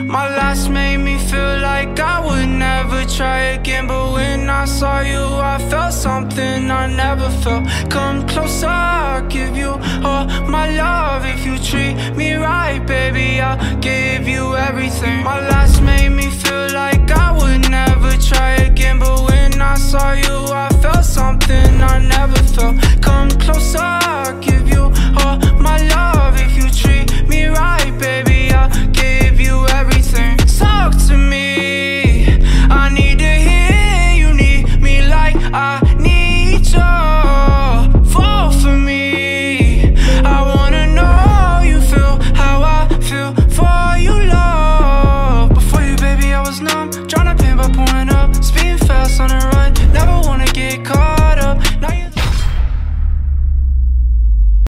My last made me feel like I would never try again, but when I saw you I felt something I never felt. Come closer, I'll give you all my love. If you treat me right, baby, I'll give you everything. My last made me feel like I would never try again, but when I saw you I felt something I never felt. Come closer, I'll give you all my love. If you treat me right, baby, I'll give you everything. Talk to me, I need to hear you need me like I need you. Fall for me, I wanna know you feel how I feel for you, love. Before you, baby, I was numb